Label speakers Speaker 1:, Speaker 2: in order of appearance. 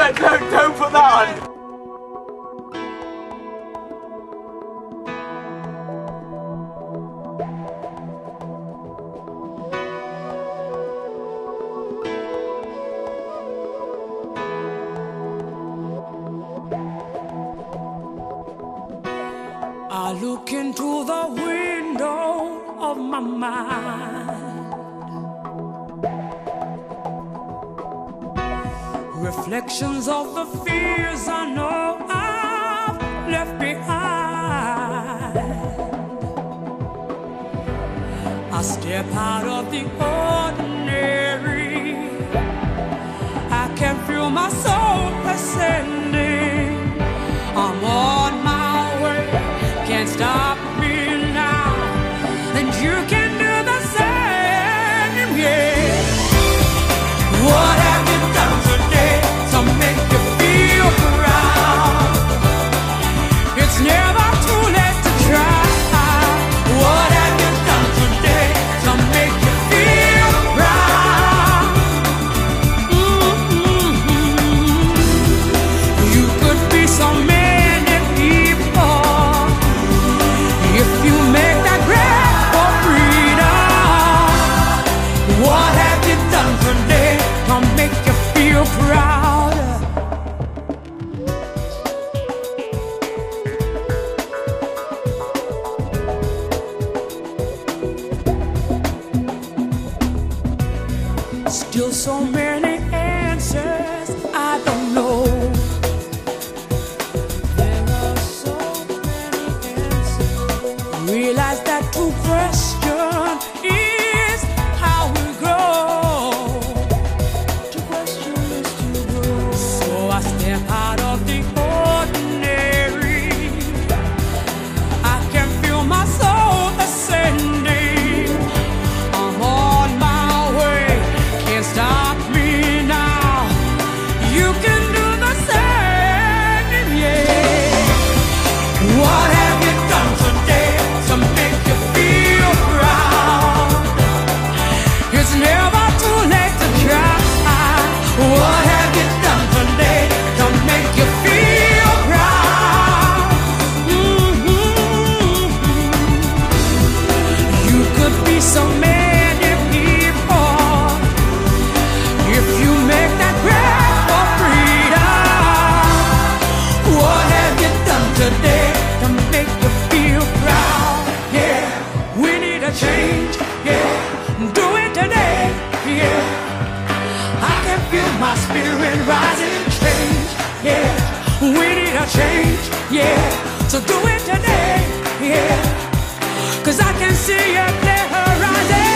Speaker 1: Don't put that on.
Speaker 2: I look into the window of my mind, reflections of the fears I know I've left behind. I step out of the ordinary, I can feel my soul ascending. I'm on my way, can't stop me now, and you can do the same, yeah. What have you done today to make you feel proud? It's never too late to try. What have you done today to make you feel proud? You could be so many people if you make that grab for freedom. What have you done today to make you feel proud? Still so many answers I don't know. There are so many answers. Realize that to question is how we grow. To question is to grow. So I step out of the ordinary, I can feel my soul ascending. I'm on my way, can't stop me now. You can do the same, yeah. What have you done today to make you feel proud? It's never too late to try. What have you done today to make you feel proud? You could be so many people if you make that grab for freedom. What have you done today to make you feel proud? Yeah, we need a change. Yeah, do it today. Yeah, I can feel my spirit rising. Change. Yeah, we need a change. Yeah, so do it today. Yeah, 'cause I can see a clear horizon.